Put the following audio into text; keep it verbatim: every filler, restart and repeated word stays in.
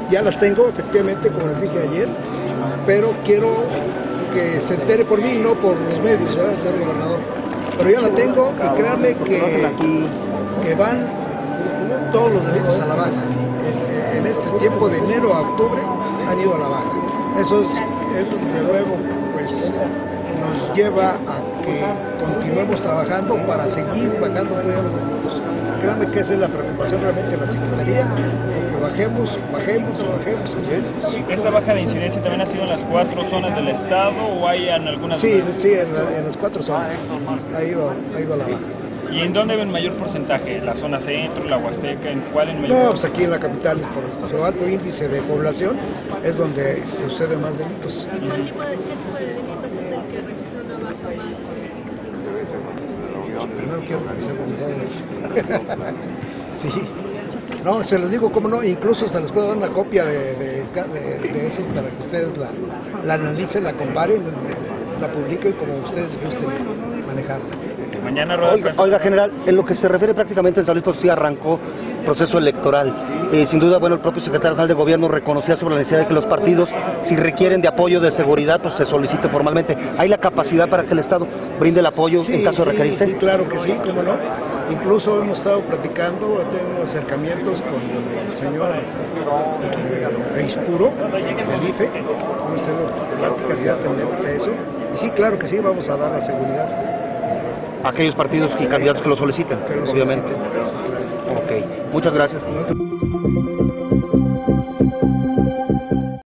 ya las tengo, efectivamente, como les dije ayer, pero quiero que se entere por mí y no por los medios, ¿verdad? El ser gobernador. Pero ya la tengo y créanme que, que van todos los delitos a la baja. En, en este tiempo de enero a octubre han ido a la baja. Eso, es, eso desde luego pues, nos lleva a que continuemos trabajando para seguir bajando todavía los delitos. Créanme que esa es la preocupación realmente de la Secretaría, que bajemos, bajemos y bajemos los delitos. ¿Esta baja de incidencia también ha sido en las cuatro zonas del estado o hay en algunas? Sí, sí, en, la, en las cuatro zonas ha ido, ha ido a la baja. ¿Y en dónde ven mayor porcentaje? ¿La zona centro, la Huasteca? ¿En cuál en mayor? No, pues aquí en la capital, por su alto índice de población, es donde se suceden más delitos. ¿Y cuál tipo de, qué tipo de delitos es el que registra una baja más significativa? Primero quiero revisar con Sí. No, se los digo, cómo no, incluso se les puedo dar una copia de, de, de, de eso para que ustedes la, la analicen, la comparen, la publiquen como ustedes gusten manejarla. Mañana rueda oiga, oiga, general, en lo que se refiere prácticamente en San Luis Potosí arrancó proceso electoral. Eh, sin duda, bueno, el propio secretario general de Gobierno reconocía sobre la necesidad de que los partidos, si requieren de apoyo de seguridad, pues se solicite formalmente. ¿Hay la capacidad para que el Estado brinde el apoyo sí, en caso sí, de requerirse? Sí, claro que sí, cómo no. Incluso hemos estado platicando, tengo acercamientos con el señor eh, Eispuro, del I F E, hemos tenido pláticas ya tendentes a eso. Y sí, claro que sí, vamos a dar la seguridad. Aquellos partidos y candidatos que lo soliciten, que lo obviamente. Soliciten, sí, claro. Ok, muchas gracias.